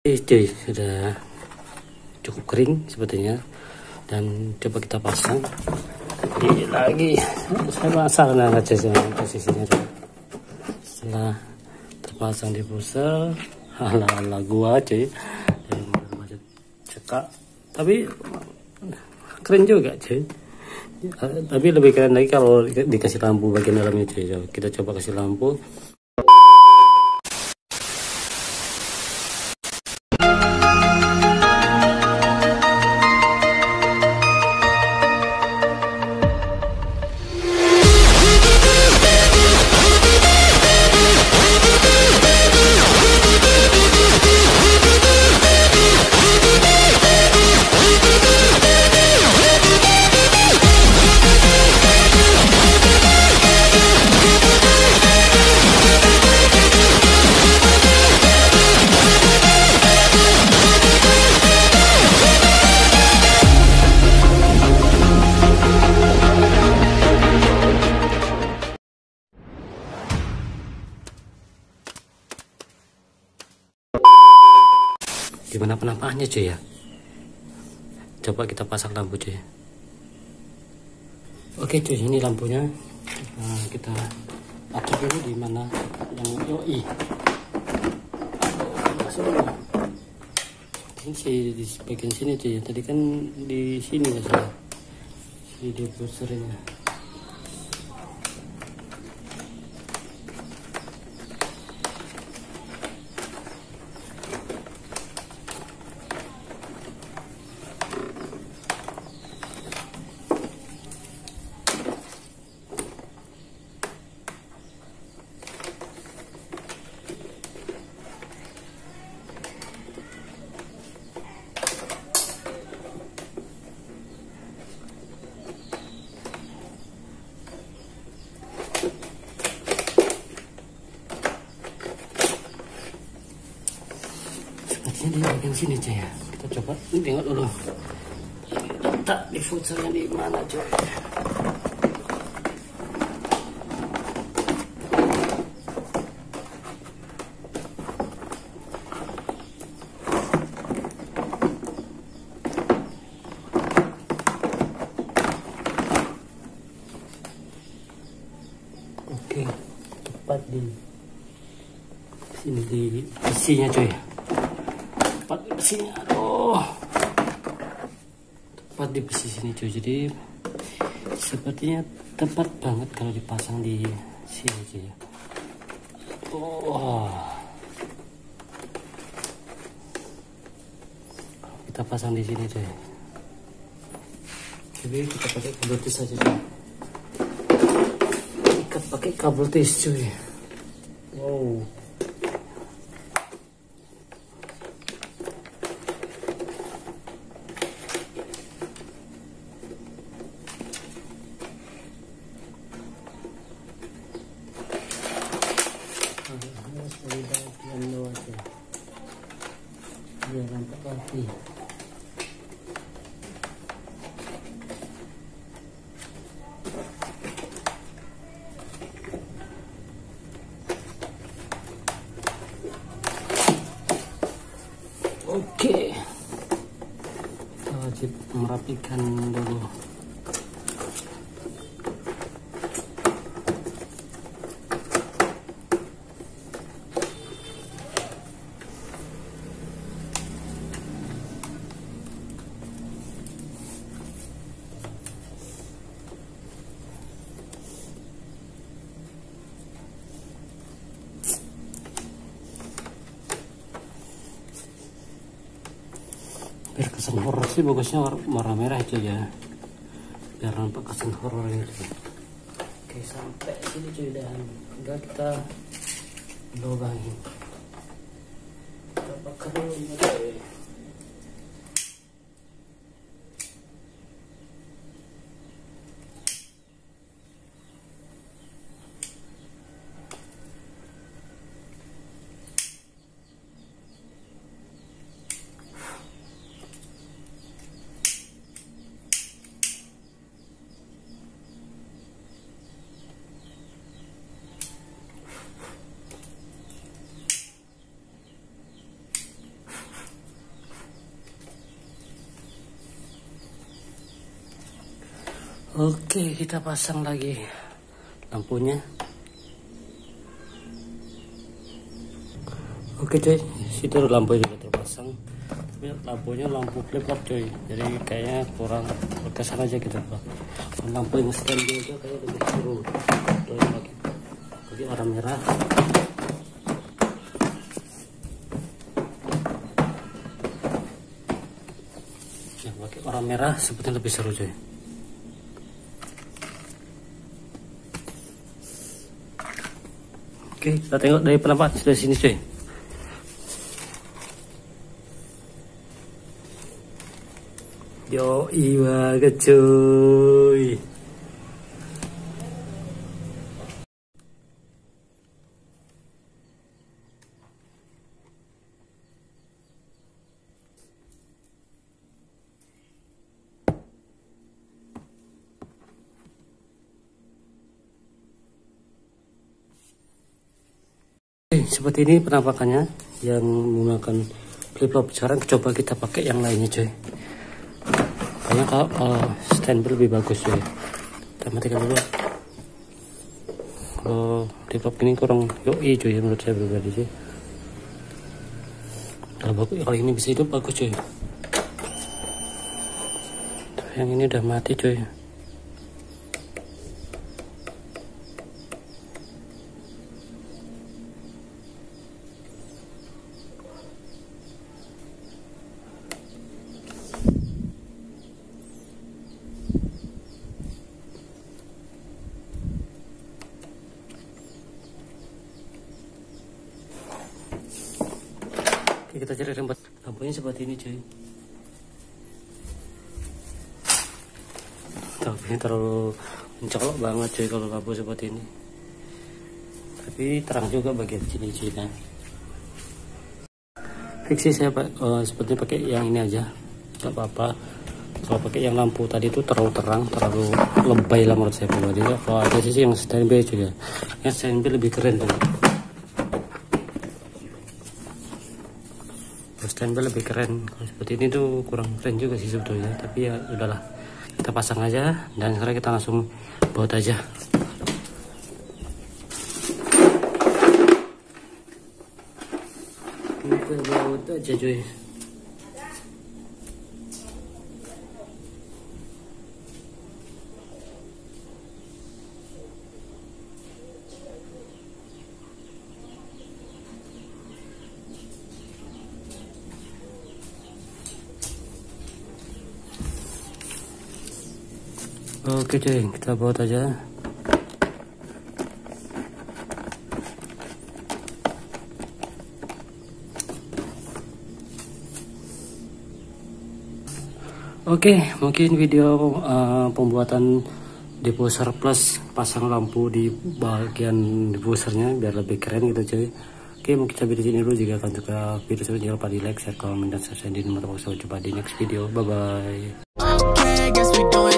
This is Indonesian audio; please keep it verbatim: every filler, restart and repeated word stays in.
Cuy, sudah cukup kering sepertinya, dan coba kita pasang ini lagi. Saya pasang nah aja posisinya. Setelah terpasang di pusar, ala-ala gua cuy, dan macet cekak, tapi keren juga cuy. Tapi lebih keren lagi kalau dikasih lampu bagian dalamnya cuy. Kita coba kasih lampu. Gimana penampakannya cuy ya? Coba kita pasang lampu cuy. Oke cuy, ini lampunya. Nah, kita atur dulu di mana yang yoi. Ini sih di bagian sini cuy. Tadi kan di sini ya saya. Di diffusernya. Di bagian sini cuy ya. Kita coba tengok dulu. Letak diffusernya di mana cuy? Oke, tepat di sini di isinya cuy. Tepat di sini, aduh, tepat di besi sini cuy. Jadi sepertinya tepat banget kalau dipasang di sini cuy. Oh, kita pasang di sini cuy. Jadi kita pakai kabel tis aja cuy. Ikat pakai kabel tis cuy. Wow. Biar nampak rapi. Oke, kita wajib merapikan dulu. Biar kesan horor sih bagusnya warna merah aja ya, biar nampak kesan horor ini. Oke, sampai sini cuy, dan udah kita lubangin. Kita bakar dulu cuy. Oke, kita pasang lagi lampunya. Oke cuy, situ lampu juga terpasang. Tapi lampunya lampu flip flop cuy, jadi kayaknya kurang berkesan aja gitu. Lampu yang standby aja kayak lebih seru. Tuh pakai pakai warna merah. Ya, pakai warna merah sepertinya lebih seru cuy. Oke, kita tengok dari penampakan dari sini cuy. Yo, iya cuy. Seperti ini penampakannya yang menggunakan flip flop. Sekarang coba kita pakai yang lainnya cuy. Kayaknya kalau, kalau standby lebih bagus cuy. Kita matikan dulu. Kalau flip flop ini kurang yoi cuy menurut saya pribadi sih. Kalau kalau ini bisa hidup bagus cuy. Tapi yang ini udah mati cuy. Kita cari tempat lampunya seperti ini cuy. Tapi ini terlalu mencolok banget cuy kalau lampu seperti ini. Tapi terang juga bagian sini cuy. Nah, fiksi saya pak uh, seperti pakai yang ini aja, nggak apa-apa. Kalau pakai yang lampu tadi itu terlalu terang, terlalu lebay lah menurut saya pribadi. Kalau ada sisi yang standby juga, yang standby lebih keren tuh. Standby lebih keren. Kalau seperti ini tuh kurang keren juga sih sebetulnya, tapi ya udahlah, kita pasang aja dan sekarang kita langsung baut aja. Kita baut aja cuy. Oke cuy, kita baut aja. Oke, mungkin video uh, pembuatan diffuser plus pasang lampu di bagian diffusernya biar lebih keren gitu cuy. Oke, mungkin sampai di sini dulu. Jika kalian suka video ini jangan lupa di like, share, komen, dan subscribe. Sampai jumpa di next video. Bye bye.